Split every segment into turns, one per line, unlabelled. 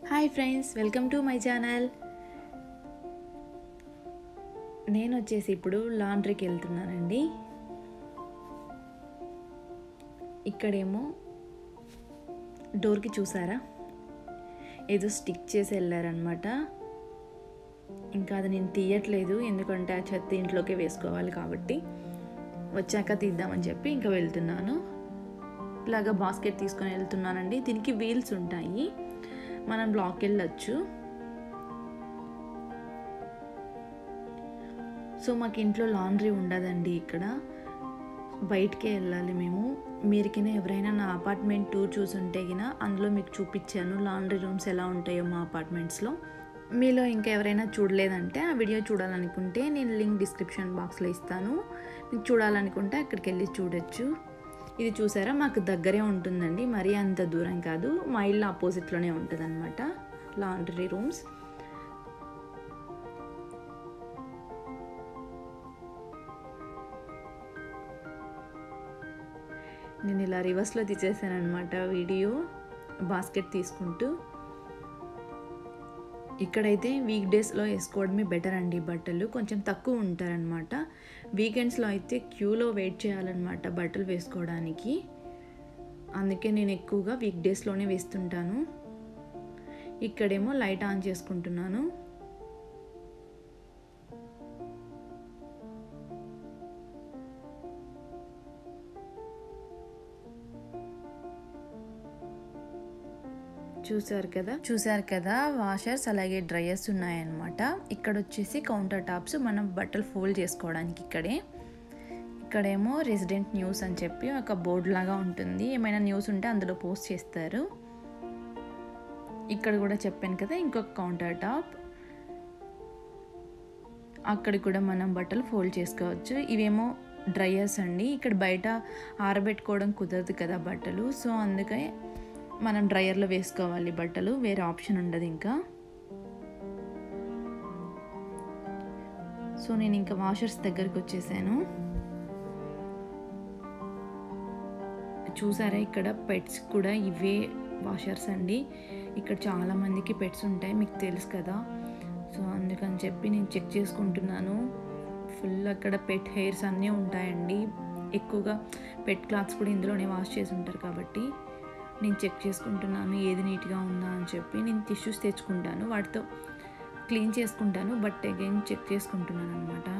Hi friends, welcome to my channel. నేను వచ్చేసి ఇప్పుడు లాండ్రీకి వెళ్తున్నానండి. ఇక్కడేమో డోర్కి చూసారా, ఏదో స్టిక్ చేసి వెళ్ళారనమాట. ఇంకా అది నేను తీయట్లేదు, ఎందుకంటే ఆ చెత్త ఇంట్లోకి వేసుకోవాలి కాబట్టి వచ్చాక తీద్దామని చెప్పి ఇంకా వెళ్తున్నాను. ఇలాగా బాస్కెట్ తీసుకొని వెళ్తున్నానండి. దీనికి వీల్స్ ఉంటాయి, మనం బ్లాక్కి వెళ్ళొచ్చు. సో మాకు ఇంట్లో లాండ్రీ ఉండదండి, ఇక్కడ బయటికే వెళ్ళాలి మేము. మీరుకినా ఎవరైనా నా అపార్ట్మెంట్ టూర్ చూసుంటే గిన అందులో మీకు చూపించాను లాండ్రీ రూమ్స్ ఎలా ఉంటాయో మా అపార్ట్మెంట్స్లో. మీలో ఇంకా ఎవరైనా చూడలేదంటే ఆ వీడియో చూడాలనుకుంటే నేను లింక్ డిస్క్రిప్షన్ బాక్స్లో ఇస్తాను. మీకు చూడాలనుకుంటే అక్కడికి వెళ్ళి చూడొచ్చు. ఇది చూసారా, మాకు దగ్గరే ఉంటుందండి, మరీ అంత దూరం కాదు. మా ఇల్లు ఆపోజిట్లోనే ఉంటుంది అనమాట లాండ్రీ రూమ్స్. నేను ఇలా రివర్స్లో తీసేసాను అనమాట వీడియో, బాస్కెట్ తీసుకుంటూ. ఇక్కడైతే వీక్ డేస్లో వేసుకోవడమే బెటర్ అండి, బట్టలు కొంచెం తక్కువ ఉంటారనమాట. వీకెండ్స్లో అయితే క్యూలో వెయిట్ చేయాలన్నమాట బట్టలు వేసుకోవడానికి. అందుకే నేను ఎక్కువగా వీక్ డేస్లోనే వేస్తుంటాను. ఇక్కడేమో లైట్ ఆన్ చేసుకుంటున్నాను. చూసారు కదా వాషర్స్ అలాగే డ్రయర్స్ ఉన్నాయన్నమాట. ఇక్కడ వచ్చేసి కౌంటర్ టాప్స్, మనం బట్టలు ఫోల్డ్ చేసుకోవడానికి. ఇక్కడేమో రెసిడెంట్ న్యూస్ అని చెప్పి ఒక బోర్డు లాగా ఉంటుంది, ఏమైనా న్యూస్ ఉంటే అందులో పోస్ట్ చేస్తారు. ఇక్కడ కూడా చెప్పాను కదా ఇంకొక కౌంటర్ టాప్, అక్కడ కూడా మనం బట్టలు ఫోల్డ్ చేసుకోవచ్చు. ఇవేమో డ్రయర్స్ అండి. ఇక్కడ బయట ఆరబెట్టుకోవడం కుదరదు కదా బట్టలు, సో అందుకే మనం డ్రయర్లో వేసుకోవాలి బట్టలు, వేరే ఆప్షన్ ఉండదు ఇంకా. సో నేను ఇంకా వాషర్స్ దగ్గరికి వచ్చేసాను. చూసారా, ఇక్కడ పెట్స్ కూడా ఇవే వాషర్స్ అండి. ఇక్కడ చాలా మందికి పెట్స్ ఉంటాయి, మీకు తెలుసు కదా. సో అందుకని చెప్పి నేను చెక్ చేసుకుంటున్నాను. ఫుల్ అక్కడ పెట్ హెయిర్స్ అన్నీ ఉంటాయండి. ఎక్కువగా పెట్ క్లాత్స్ కూడా ఇందులోనే వాష్ చేసి ఉంటారు కాబట్టి నేను చెక్ చేసుకుంటున్నాను ఏది నీట్గా ఉందా అని చెప్పి. నేను టిష్యూస్ తెచ్చుకుంటాను, వాటితో క్లీన్ చేసుకుంటాను, బట్ అగైన్ చెక్ చేసుకుంటున్నాను అనమాట.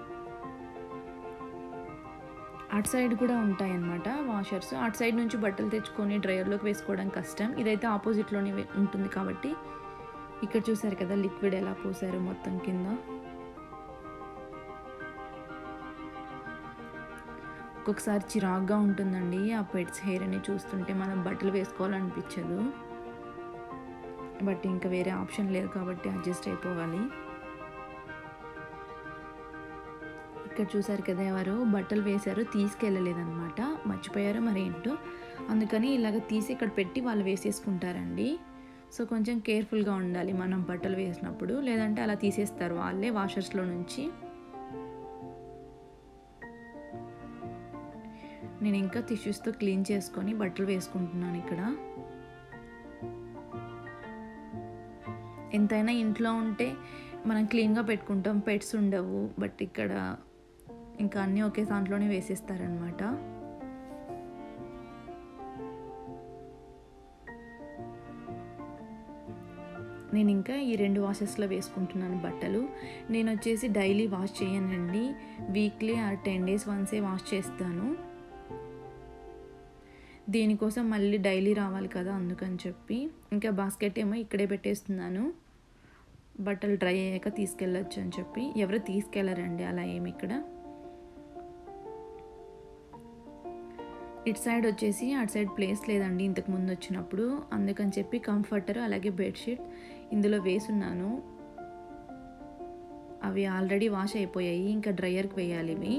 అటు సైడ్ కూడా ఉంటాయి అన్నమాట వాషర్స్. అటు సైడ్ నుంచి బట్టలు తెచ్చుకొని డ్రైయర్లోకి వేసుకోవడం కష్టం. ఇదైతే ఆపోజిట్లోనే ఉంటుంది కాబట్టి. ఇక్కడ చూసారు కదా లిక్విడ్ ఎలా పోసారో మొత్తం కింద. ఒక్కొక్కసారి చిరాగ్గా ఉంటుందండి ఆ పెట్స్ హెయిర్ అని చూస్తుంటే, మనం బట్టలు వేసుకోవాలనిపించదు, బట్ ఇంకా వేరే ఆప్షన్ లేదు కాబట్టి అడ్జస్ట్ అయిపోవాలి. ఇక్కడ చూసారు కదా ఎవరో బట్టలు వేశారు, తీసుకెళ్ళలేదన్నమాట, మర్చిపోయారో మరి ఏంటో. అందుకని ఇలాగ తీసి ఇక్కడ పెట్టి వాళ్ళు వేసేసుకుంటారండి. సో కొంచెం కేర్ఫుల్గా ఉండాలి మనం బట్టలు వేసినప్పుడు, లేదంటే అలా తీసేస్తారు వాళ్ళే వాషర్స్లో నుంచి. నేను ఇంకా టిష్యూస్తో క్లీన్ చేసుకొని బట్టలు వేసుకుంటున్నాను ఇక్కడ. ఎంతైనా ఇంట్లో ఉంటే మనం క్లీన్గా పెట్టుకుంటాం, పెట్స్ ఉండవు, బట్ ఇక్కడ ఇంకా అన్నీ ఒకే దాంట్లోనే వేసేస్తారనమాట. నేను ఇంకా ఈ 2 వాషెస్లో వేసుకుంటున్నాను బట్టలు. నేను వచ్చేసి డైలీ వాష్ చేయనండి, వీక్లీ ఆర్ 10 days వన్సే వాష్ చేస్తాను. దీనికోసం మళ్ళీ డైలీ రావాలి కదా, అందుకని చెప్పి. ఇంకా బాస్కెట్ ఏమో ఇక్కడే పెట్టేస్తున్నాను, బట్టలు డ్రై అయ్యాక తీసుకెళ్ళచ్చు అని చెప్పి. ఎవరు తీసుకెళ్ళరండి అలా ఏమి ఇక్కడ. ఇటు సైడ్ వచ్చేసి అటు సైడ్ ప్లేస్ లేదండి ఇంతకు ముందు వచ్చినప్పుడు, అందుకని చెప్పి కంఫర్టర్ అలాగే బెడ్షీట్ ఇందులో వేసున్నాను. అవి ఆల్రెడీ వాష్ అయిపోయాయి, ఇంకా డ్రయర్కి వేయాలి. ఇవి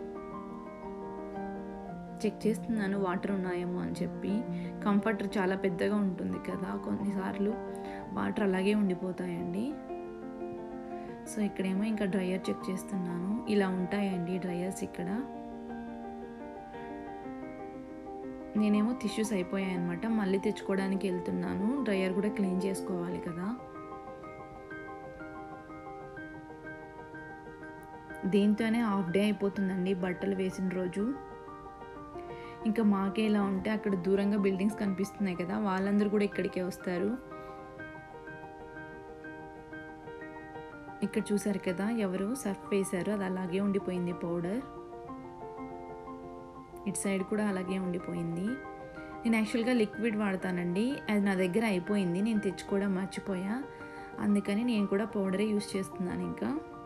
చెక్ చేస్తున్నాను వాటర్ ఉన్నాయేమో అని చెప్పి. కంఫర్టర్ చాలా పెద్దగా ఉంటుంది కదా, కొన్నిసార్లు వాటర్ అలాగే ఉండిపోతాయండి. సో ఇక్కడేమో ఇంకా డ్రయర్ చెక్ చేస్తున్నాను. ఇలా ఉంటాయండి డ్రయర్స్ ఇక్కడ. నేనేమో టిష్యూస్ అయిపోయాయి అనమాట. మళ్ళీ తెచ్చుకోవడానికి వెళ్తున్నాను. డ్రయర్ కూడా క్లీన్ చేసుకోవాలి కదా. దీంతోనే హాఫ్ డే అయిపోతుందండి బట్టలు వేసిన రోజు. ఇంకా మాకే ఇలా ఉంటే అక్కడ దూరంగా బిల్డింగ్స్ కనిపిస్తున్నాయి కదా, వాళ్ళందరూ కూడా ఇక్కడికే వస్తారు. ఇక్కడ చూసారు కదా ఎవరు సర్ఫ్ వేశారు, అది అలాగే ఉండిపోయింది పౌడర్. ఇటు సైడ్ కూడా అలాగే ఉండిపోయింది. నేను యాక్చువల్గా లిక్విడ్ వాడతానండి, అది నా దగ్గర అయిపోయింది, నేను తెచ్చుకోవడం మర్చిపోయా. అందుకని నేను కూడా పౌడరే యూస్ చేస్తున్నాను. ఇంకా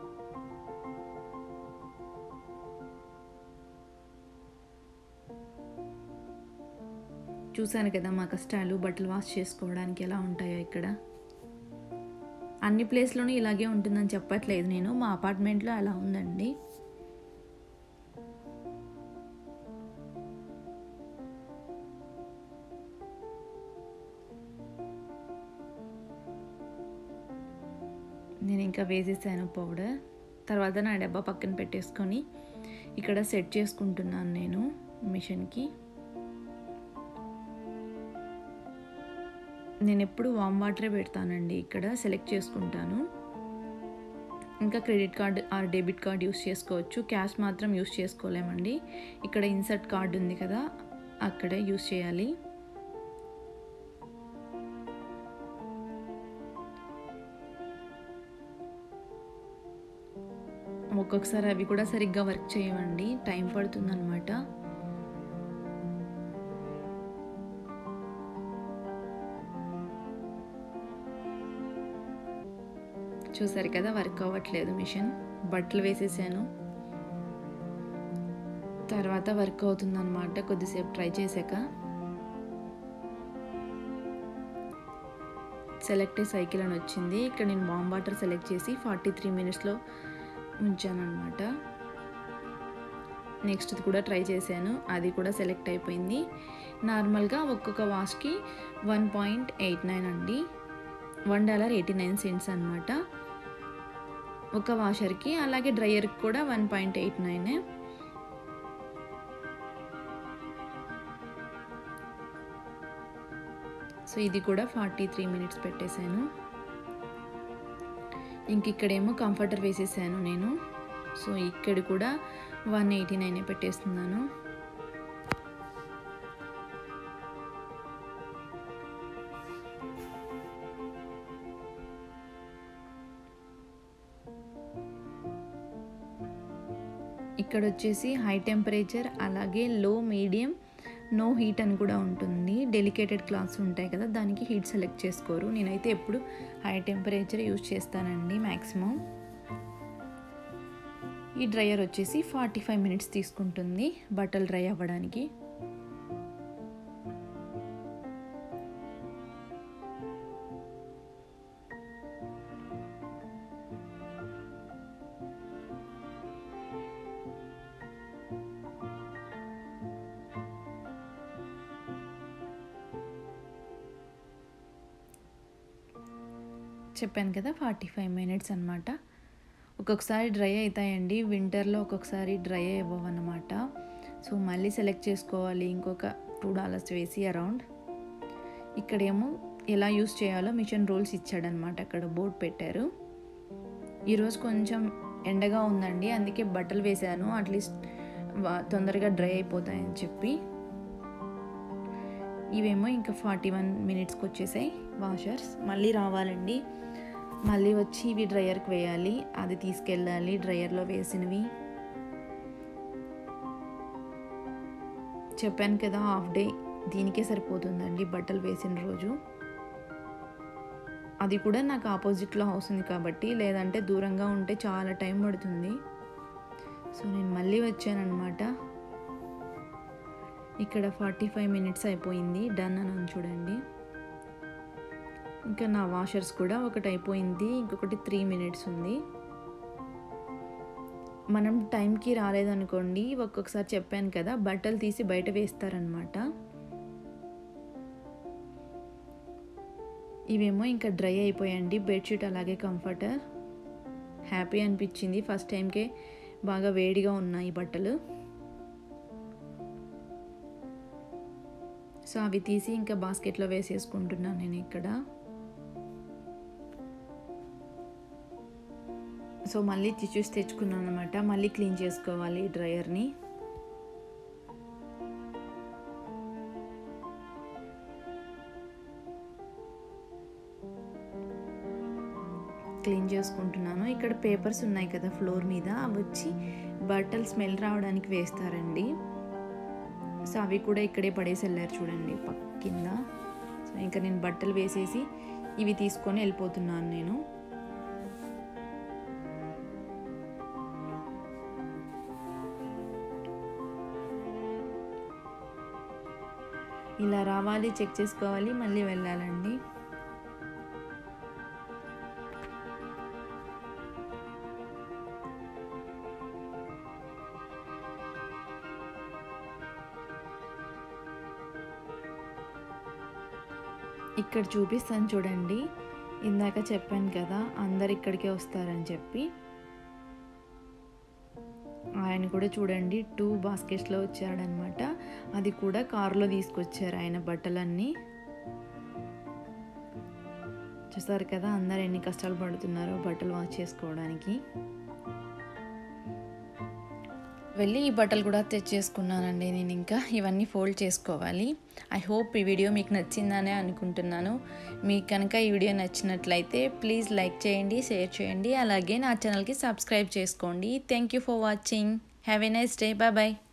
చూసాను కదా మా కష్టాలు బట్టలు వాష్ చేసుకోవడానికి ఎలా ఉంటాయో. ఇక్కడ అన్ని ప్లేస్లోనూ ఇలాగే ఉంటుందని చెప్పట్లేదు నేను, మా అపార్ట్మెంట్లో అలా ఉందండి. నేను ఇంకా వేసేసాను పౌడర్. తర్వాత నా డబ్బా పక్కన పెట్టేసుకొని ఇక్కడ సెట్ చేసుకుంటున్నాను నేను మిషన్కి. నేను ఎప్పుడు వామ్ వాటరే పెడతానండి, ఇక్కడ సెలెక్ట్ చేసుకుంటాను. ఇంకా credit card or debit card use చేసుకోవచ్చు, క్యాష్ మాత్రం యూస్ చేసుకోలేమండి. ఇక్కడ ఇన్సర్ట్ కార్డ్ ఉంది కదా, అక్కడే యూస్ చేయాలి. ఒక్కొక్కసారి అవి కూడా సరిగ్గా వర్క్ చేయవండి, టైం పడుతుందన్నమాట. చూసారు కదా వర్క్ అవ్వట్లేదు మిషన్. బట్టలు వేసేసాను, తర్వాత వర్క్ అవుతుందన్నమాట. కొద్దిసేపు ట్రై చేశాక సెలెక్ట్ సైకిల్ అని వచ్చింది. ఇక్కడ నేను వామ్ వాటర్ సెలెక్ట్ చేసి 43 minutesలో ఉంచానమాట. నెక్స్ట్ కూడా ట్రై చేశాను, అది కూడా సెలెక్ట్ అయిపోయింది. నార్మల్గా ఒక్కొక్క వాష్కి 1.89 అండి, $1.89 అనమాట ఒక వాషర్కి. అలాగే డ్రయర్కి కూడా 1.89. సో ఇది కూడా 43 minutes పెట్టేశాను. ఇంక ఇక్కడేమో కంఫర్టర్ వేసేసాను నేను. సో ఇక్కడ కూడా 189 పెట్టేస్తున్నాను. ఇక్కడ వచ్చేసి హై టెంపరేచర్, అలాగే లో, మీడియం, నో హీట్ అని కూడా ఉంటుంది. డెలికేటెడ్ క్లాత్స్ ఉంటాయి కదా, దానికి హీట్ సెలెక్ట్ చేసుకోరు. నేనైతే ఎప్పుడు హై టెంపరేచర్ యూజ్ చేస్తానండి మ్యాక్సిమం. ఈ డ్రయర్ వచ్చేసి 45 minutes తీసుకుంటుంది బట్టలు డ్రై అవ్వడానికి. చెప్పాను కదా 45 minutes అనమాట. ఒక్కొక్కసారి డ్రై అవుతాయండి వింటర్లో, ఒక్కొక్కసారి డ్రై అవ్వవన్నమాట. సో మళ్ళీ సెలెక్ట్ చేసుకోవాలి ఇంకొక $2 వేసి అరౌండ్. ఇక్కడేమో ఎలా యూస్ చేయాలో మిషన్ రూల్స్ ఇచ్చాడనమాట, అక్కడ బోర్డు పెట్టారు. ఈరోజు కొంచెం ఎండగా ఉందండి, అందుకే బట్టలు వేసాను, అట్లీస్ట్ తొందరగా డ్రై అయిపోతాయని చెప్పి. ఇవేమో ఇంకా 41 minutesకి వచ్చేసాయి వాషర్స్. మళ్ళీ రావాలండి, మళ్ళీ వచ్చి ఇవి డ్రయర్కి వేయాలి, అది తీసుకెళ్ళాలి డ్రయర్లో వేసినవి. చెప్పాను కదా హాఫ్ డే దీనికే సరిపోతుందండి బట్టలు వేసిన రోజు. అది కూడా నాకు ఆపోజిట్లో హౌస్ ఉంది కాబట్టి, లేదంటే దూరంగా ఉంటే చాలా టైం పడుతుంది. సో నేను మళ్ళీ వచ్చానమాట. ఇక్కడ 45 minutes అయిపోయింది, డన్ అని చూడండి. ఇంకా నా వాషర్స్ కూడా ఒకటి అయిపోయింది, ఇంకొకటి 3 minutes ఉంది. మనం టైంకి రాలేదనుకోండి, ఒక్కొక్కసారి చెప్పాను కదా బట్టలు తీసి బయట వేస్తారనమాట. ఇవేమో ఇంకా డ్రై అయిపోయాయండి, బెడ్షీట్ అలాగే కంఫర్టర్. హ్యాపీ అనిపించింది, ఫస్ట్ టైంకే బాగా వేడిగా ఉన్నాయి బట్టలు. సో అవి తీసి ఇంకా బాస్కెట్లో వేసేసుకుంటున్నాను నేను ఇక్కడ. సో మళ్ళీ టిష్యూస్ తెచ్చుకున్నాను అనమాట. మళ్ళీ క్లీన్ చేసుకోవాలి ఈ డ్రయర్ని. క్లీన్ చేసుకుంటున్నాను. ఇక్కడ పేపర్స్ ఉన్నాయి కదా ఫ్లోర్ మీద, అవి వచ్చి బట్టలు స్మెల్ రావడానికి వేస్తారండి. సో అవి కూడా ఇక్కడే పడేసి వెళ్ళారు చూడండి కింద. సో ఇంకా నేను బట్టలు వేసేసి ఇవి తీసుకొని వెళ్ళిపోతున్నాను నేను. ఇలా రావాలి, చెక్ చేసుకోవాలి, మళ్ళీ వెళ్ళాలండి. ఇక్కడ చూపిస్తాను చూడండి. ఇందాక చెప్పాను కదా అందరు ఇక్కడికే వస్తారని చెప్పి. ఆయన కూడా చూడండి 2 బాస్కెట్స్లో వచ్చాడనమాట. అది కూడా కారులో తీసుకొచ్చారు ఆయన బట్టలన్నీ. చూసారు కదా అందరు ఎన్ని కష్టాలు పడుతున్నారో బట్టలు వాష్ చేసుకోవడానికి. వెళ్ళి ఈ బట్టలు కూడా తెచ్చేసుకున్నానండి నేను. ఇంకా ఇవన్నీ ఫోల్డ్ చేసుకోవాలి. ఐ హోప్ ఈ వీడియో మీకు నచ్చిందనే అనుకుంటున్నాను. మీకు కనుక ఈ వీడియో నచ్చినట్లయితే ప్లీజ్ లైక్ చేయండి, షేర్ చేయండి, అలాగే నా ఛానల్కి సబ్స్క్రైబ్ చేసుకోండి. Thank you for watching. Have a nice day. Bye bye.